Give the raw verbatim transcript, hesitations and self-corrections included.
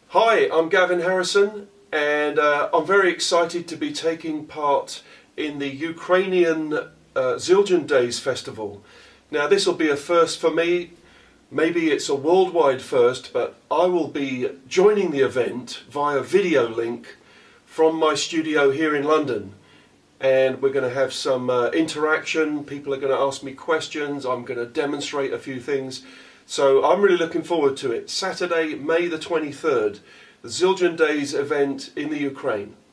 Hi, I'm Gavin Harrison, and uh, I'm very excited to be taking part in the Ukrainian uh, Zildjian Days festival. Now, this will be a first for me. Maybe it's a worldwide first, but I will be joining the event via video link from my studio here in London. And we're going to have some uh, interaction. People are going to ask me questions. I'm going to demonstrate a few things. So I'm really looking forward to it. Saturday, May the twenty-third, the Zildjian Days event in the Ukraine.